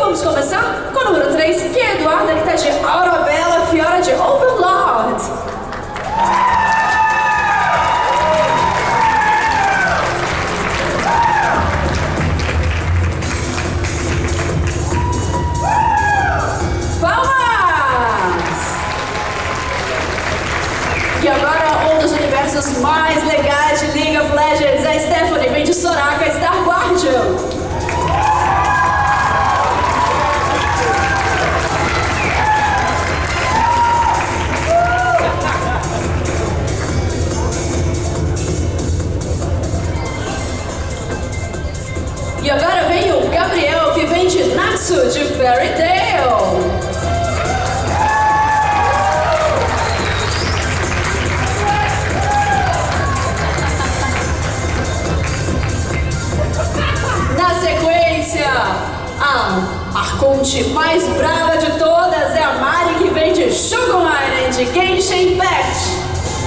Vamos começar com o número 3, que é Eduarda, que tá de Aurabella, Fiora de Overlord. E agora, um dos universos mais legais de League of Legends, a Stephanie vem de Soraka, Star Guardian. E agora vem o Gabriel, que vem de Natsu, de Fairy Tail. A Arconte mais brava de todas é a Mari, que vem de Shogun Island, de Genshin Impact.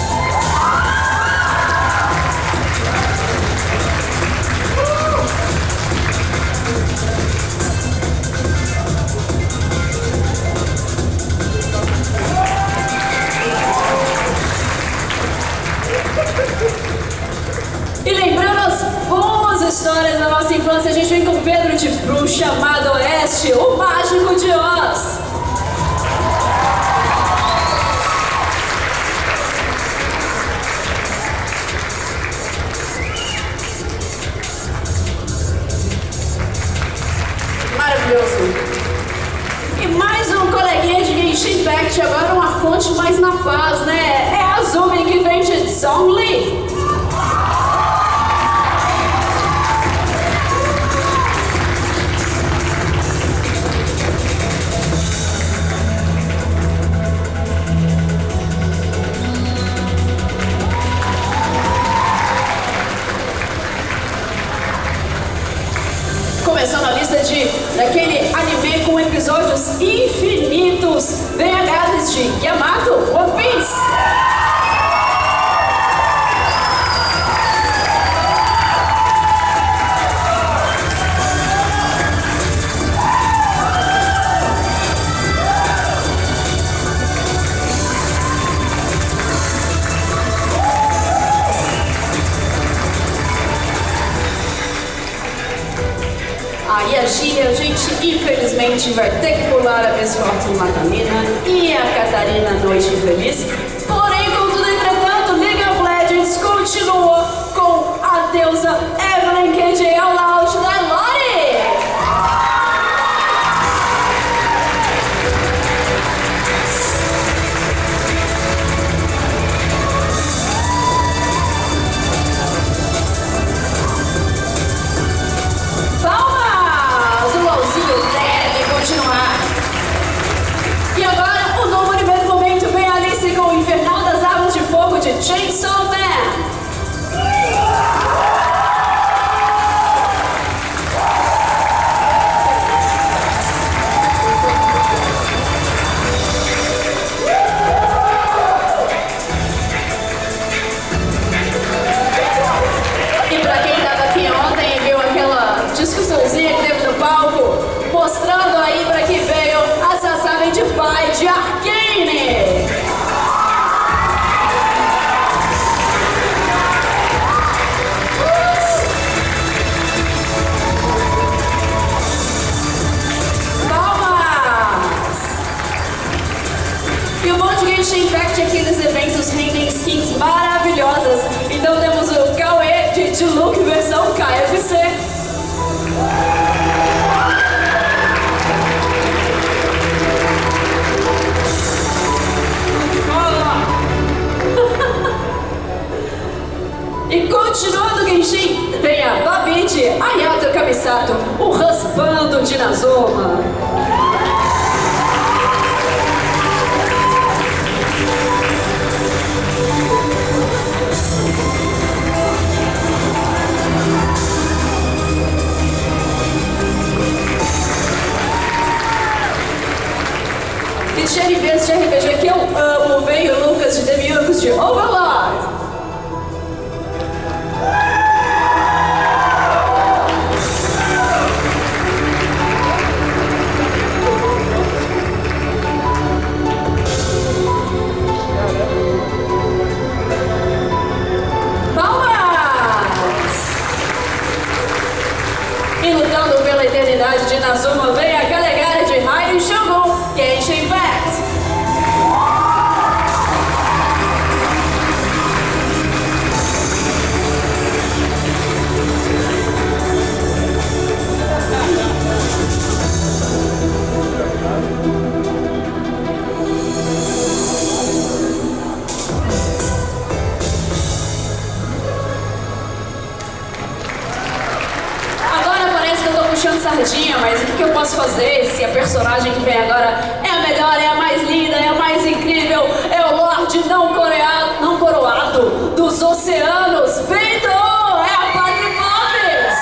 E lembrando as boas histórias da nossa infância, a gente vem com o Pedro de Bruxa Chamado Oeste, o Mágico de Oz. Maravilhoso. E mais um coleguinha de Genshin Impact, agora um arconte mais na paz, né? É a Azumi, que vem de Zhongli. Começando a lista daquele anime com episódios infinitos, vem a Gades de Yamato, One Piece. Aí a Gia, a gente infelizmente vai ter que pular a Miss Fortune Matamina e a Catarina Noite Infeliz. Porém, contudo, entretanto, League of Legends continuou com a deusa Evelyn KJ ao loud da Lori. E agora, o novo primeiro momento vem a Alice com o Infernal das Armas de Fogo de Chainsaw Man. E pra quem tava aqui ontem e viu aquela discussãozinha que teve no palco, mostrando aí pra que veio a Sasami de Pai de Arcane. Palmas! E o bom de Genshin Impact é que nos eventos rendem skins maravilhosas. Então temos o Cauê de Diluc versão KFC. E continuando Genshin, vem a Babi de Ayato Kamisato, o raspando de Nazoma. E de RPGs de RPG que eu amo, veio o Lucas de Demiurgos de Overlord. posso fazer se a personagem que vem agora é a melhor, é a mais linda, é a mais incrível, é o Lorde não coroado dos oceanos, Pedro! É a Patty Bobbs!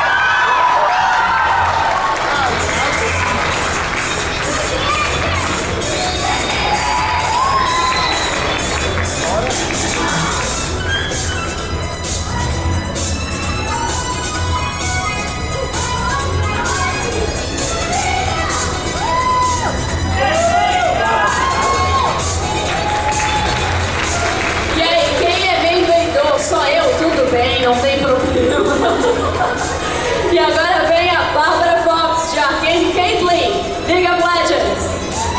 Não tem problema. E agora vem a Barbara Fox de Arcane Caitlyn, League of Legends.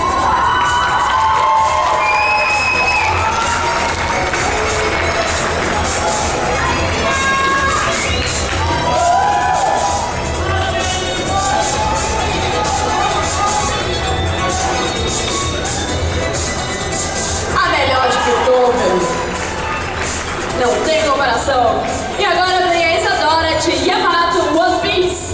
A melhor de Piltover. Não tem comparação. E agora vem a Isadora de Yamato One Piece.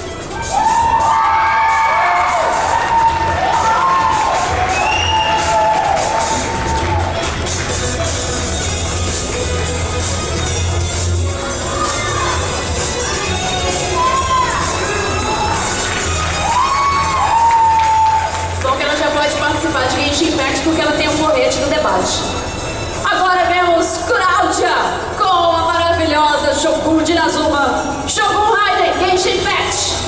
Bom que ela já pode participar de Genshin Impact porque ela tem um porrete no debate. Agora vemos Cláudia com a maravilhosa Shogun de Inazuma, Shogun Raiden Genshin Impact.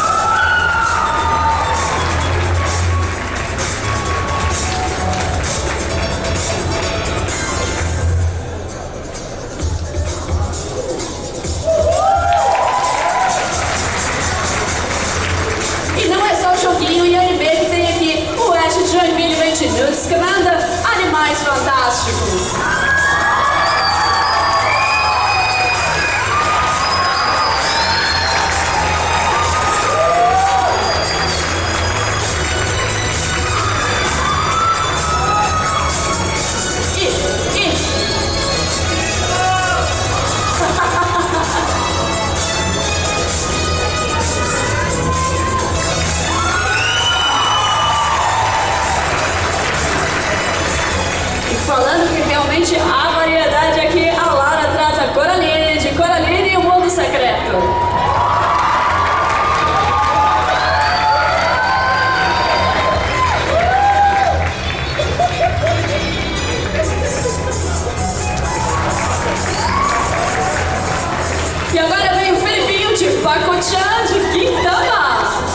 E não é só o joguinho e anime que tem aqui, o Ash de Joinville 20 Nudes Commander, Animais Fantásticos. Falando que realmente há variedade aqui, a Lara traz a Coraline, de Coraline e o Mundo Secreto. E agora vem o Felipinho de Paco-chan de Quintama.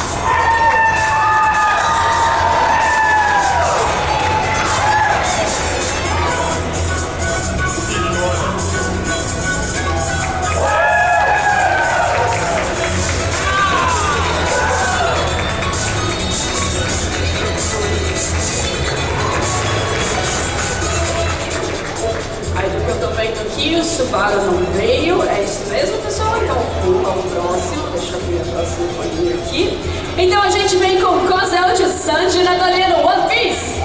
Aqui o Subaru não veio, é isso mesmo, pessoal? Então pula o próximo, deixa eu ver a próxima folhinha aqui. Então a gente vem com Cosel de Sanji Natalino, One Piece.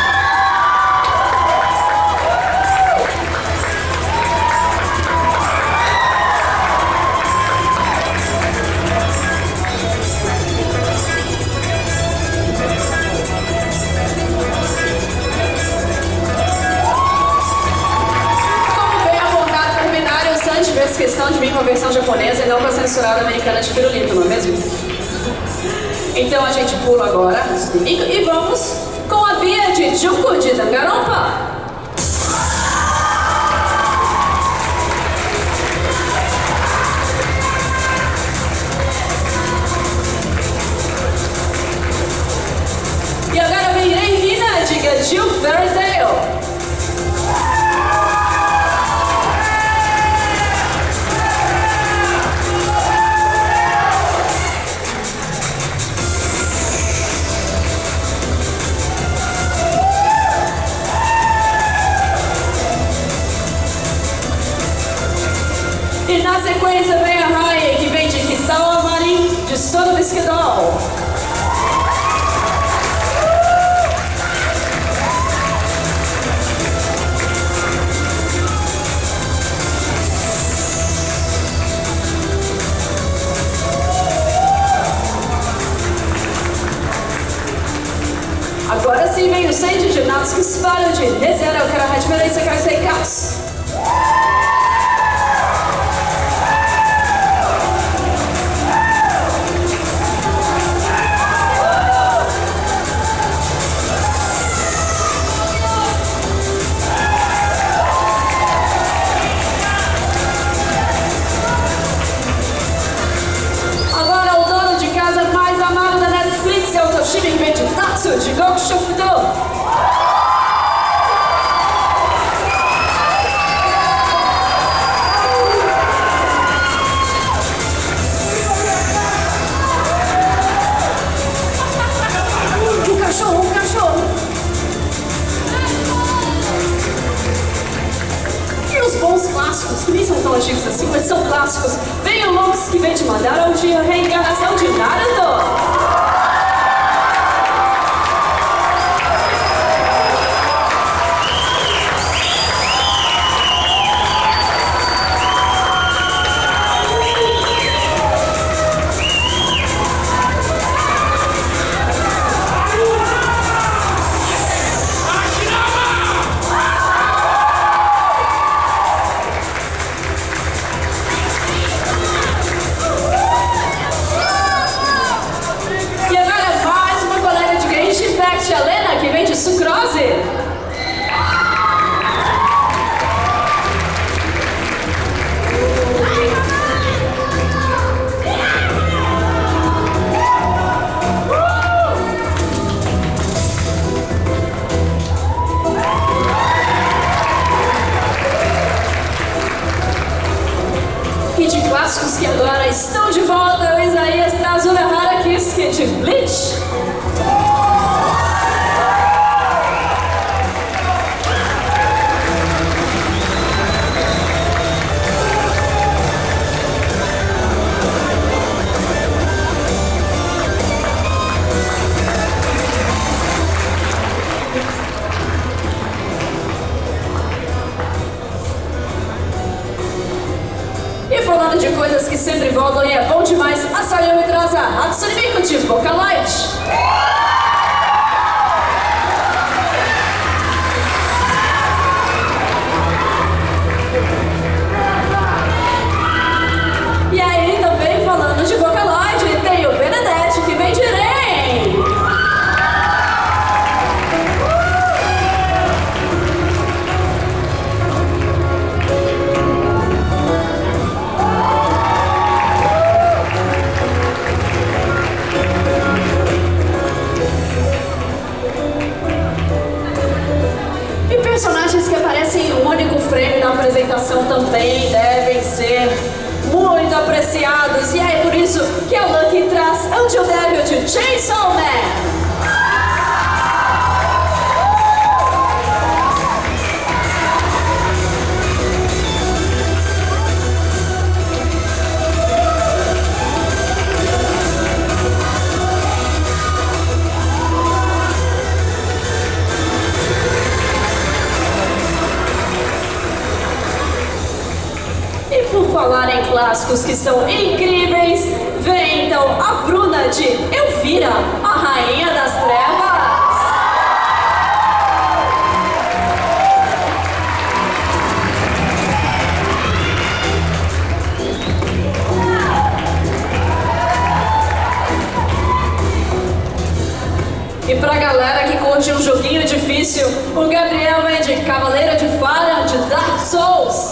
Fez questão de vir com a versão japonesa e não com a censurada americana de pirulito, não é mesmo? Então a gente pula agora e vamos com a Bia de Juku de Danganronpa. E agora vem Reina de Gajil Fairy Tail. E na sequência vem a Rai, que vem de Kitao Marin, de Sono Bisquedol. Agora sim vem o centro de ginásticos para de reserva, eu quero a diferença, quero ser caos. De Gok Shofdo. Um cachorro. E os bons clássicos, que nem são tão antigos assim, mas são clássicos. Vem o Lux que vem te mandar ao dia reencarnação de Naruto. Que agora estão de volta, o Isaías Tazuna Harakiski de Bleach. Falando de coisas que sempre voltam e é bom demais, a Sayumi traz a Hatsune Miku de Vocaloid. E aí também falando de Vocaloid, tem o Benedete que vem de Rei. Personagens que aparecem em um único frame da apresentação também devem ser muito apreciados. E é por isso que a Lucky traz Until Devil de Chainsaw Man. Falar em clássicos que são incríveis, vem então a Bruna de Elvira, a Rainha das Trevas. E pra galera que curte um joguinho difícil, o Gabriel vem de Cavaleira de Fara de Dark Souls.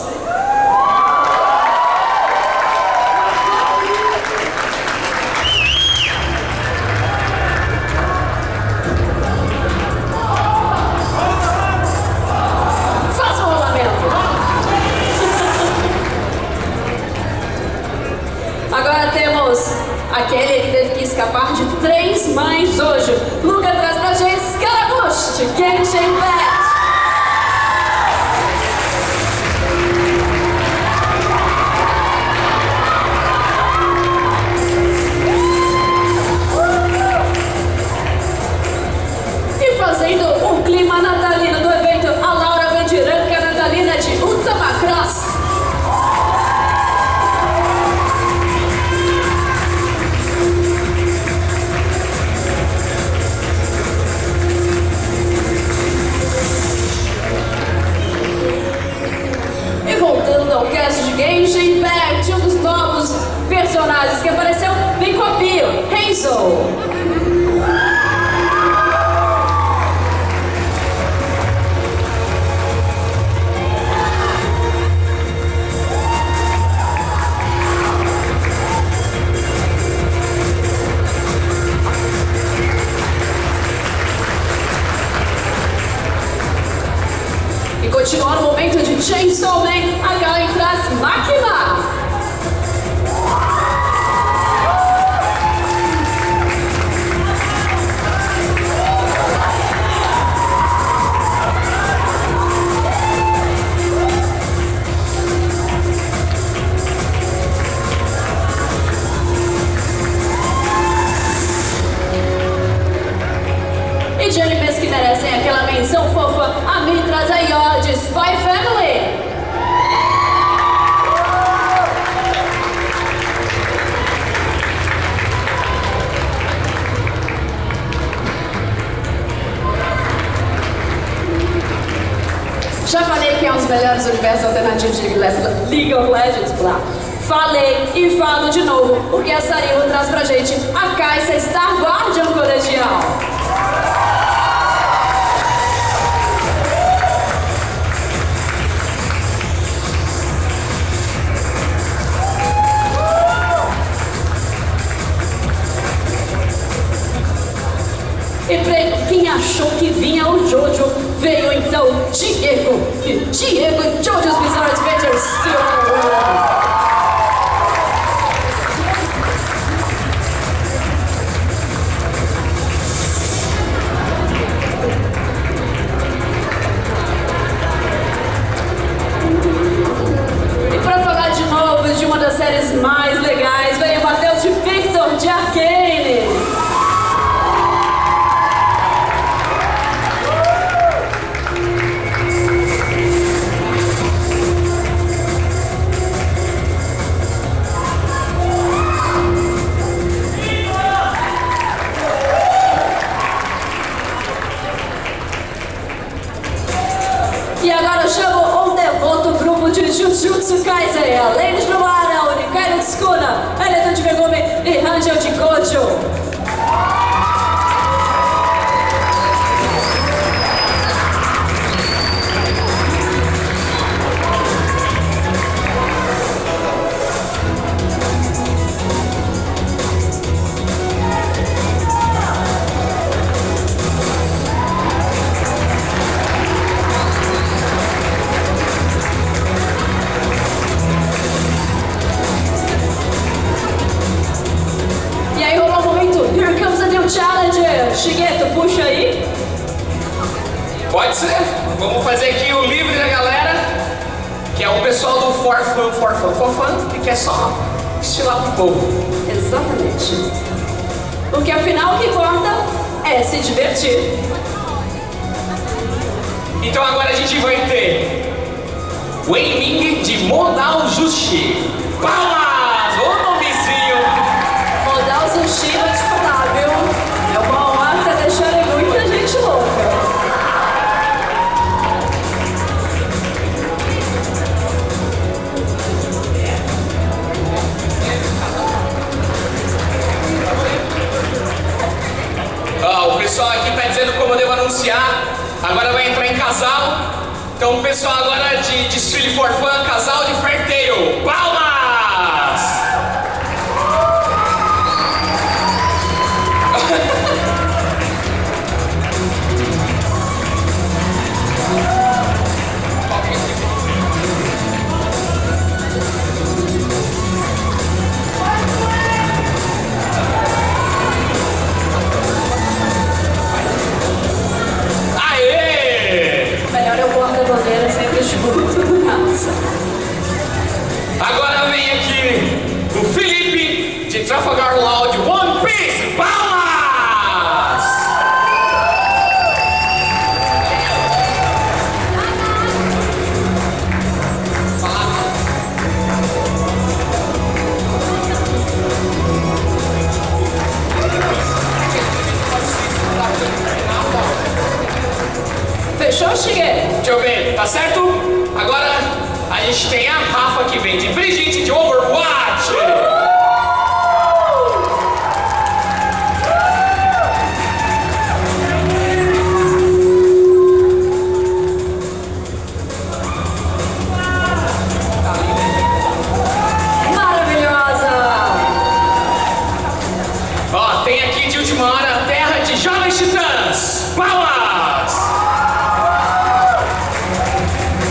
Agora temos aquele que teve que escapar de 3 mães hoje. Luca traz pra gente Scaramouche de Genshin Impact. E fazendo um clima natalino do evento, a Laura Vendiranca natalina de Utama Cross. continuar o momento de Chainsaw Man, a Galen traz Máquina. E de animes que merecem aquela menção fofa, a mim traz aí ó de Spy Family. Já falei que é um dos melhores universos alternativos de League of Legends, blá. Falei e falo de novo, porque a Saril traz pra gente a Kai'Sa Star Guardian Colegial. E pra quem achou que vinha o Jojo, veio então Diego. E Diego e Jojo's Bizarre Adventures. E pra falar de novo de uma das séries mais legais, veio o Matheus de Victor de Arcane. E agora eu chamo um devoto grupo de Jujutsu Kaisen, além de Lumara, Unikaido Tsukuna, Eleton de Megumi e Rangel de Gojo. Challenger, Shigeto, puxa aí. Pode ser. Vamos fazer aqui o livre da galera, que é o pessoal do Forfan, que quer só estilar pro povo. Exatamente. Porque afinal o que importa é se divertir. Então agora a gente vai ter Wei Ming de Modal Jushi. Palmas! Ô nomezinho! Modal Sushi, vou te falar, viu? É uma honra, tá deixando muita gente louca. O pessoal aqui tá dizendo como eu devo anunciar. Agora vai entrar em casal. Então o pessoal agora de desfile for fun, casal de Fair Tail. Palmas! Melhor eu porta-bandeira sempre junto no caso. Agora vem aqui o Felipe de Trafalgar Law de One Piece. Palmas! Fechou, Shigeru? Deixa eu ver, tá certo? Agora a gente tem a Rafa que vem de Brigitte de Overwatch. Maravilhosa! Ó, tem aqui de última hora a Terra de Jovens Titãs. Palmas!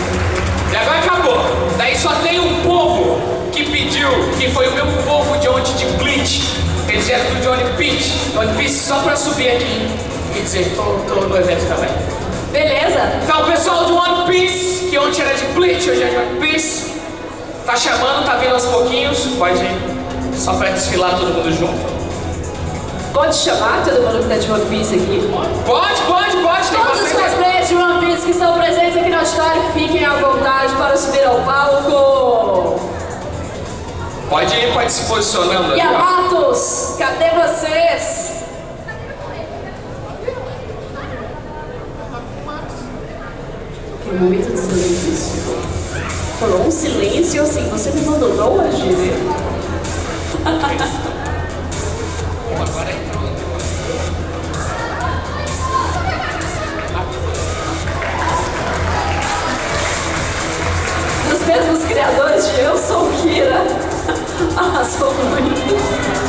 pra subir aqui e dizer, tô no evento também. Beleza? Então o pessoal de One Piece, que ontem era de Bleach, hoje é de One Piece, tá chamando, tá vindo aos pouquinhos, pode ir, só pra desfilar todo mundo junto. Pode chamar todo mundo que tá de One Piece aqui? Pode, Todos os cosplayers de One Piece que estão presentes aqui no auditório, fiquem à vontade para subir ao palco. Pode ir, pode se posicionando ali. Yamatos, cadê vocês? Aquele momento de silêncio. Falou um silêncio assim, você me abandonou hoje, né? Agora entrou. Os mesmos criadores de Eu Sou Kira. Arrasou muito.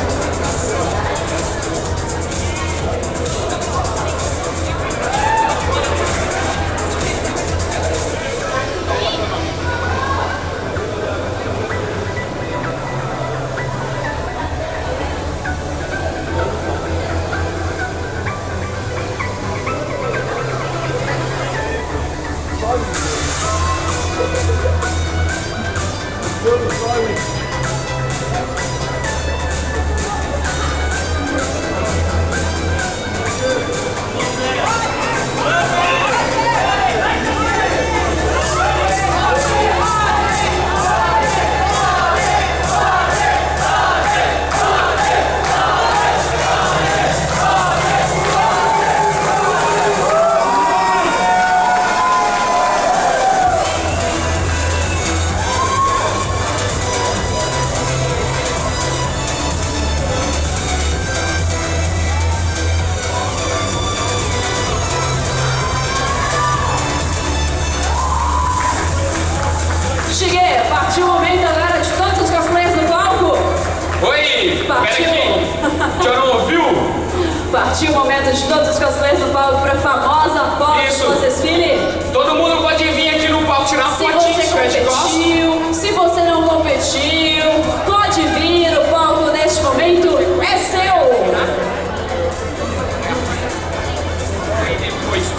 Partiu o momento agora de todos os cosplayers no palco? Oi! Partiu! Pera aqui! Já não ouviu? Partiu o momento de todos os cosplayers no palco para a famosa foto do desfile? Todo mundo pode vir aqui no palco tirar uma fotinha de frente de costas. Se você não competiu, pode vir, o palco neste momento é seu! Aí depois.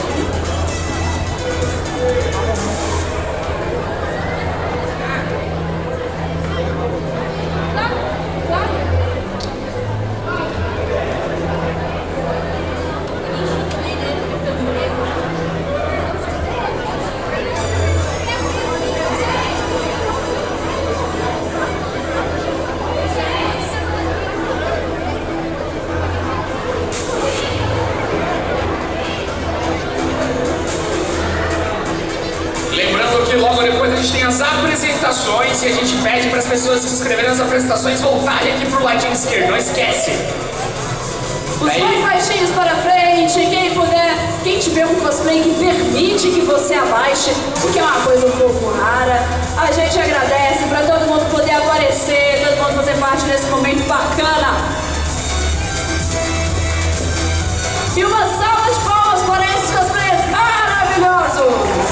Logo depois a gente tem as apresentações e a gente pede para as pessoas que se inscreverem nas apresentações voltarem aqui pro ladinho esquerdo, não esquece. Os mais baixinhos para frente, quem puder, quem tiver um cosplay que permite que você abaixe, o que é uma coisa um pouco rara, a gente agradece para todo mundo poder aparecer, todo mundo fazer parte desse momento bacana. E uma salva de palmas para esses cosplayers maravilhosos!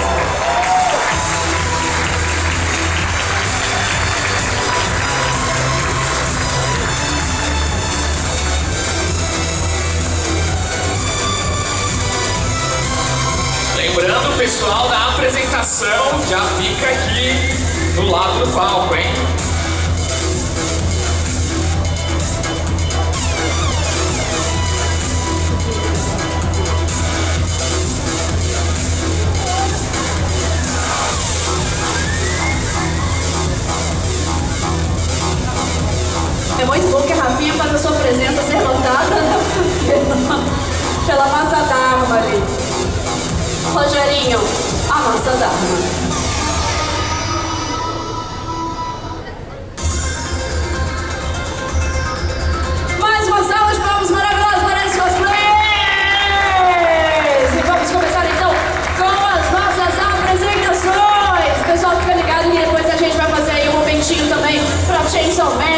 Lembrando, o pessoal da apresentação já fica aqui do lado do palco, hein? É muito bom que a Rafinha faz a sua presença ser notada pela massa d'arma ali. Rogerinho, a massa d'arma. Mais uma salva de palmas maravilhosas para esses cosplayers! E vamos começar então com as nossas apresentações. Pessoal, fica ligado que depois a gente vai fazer aí um momentinho também para Chainsaw Man.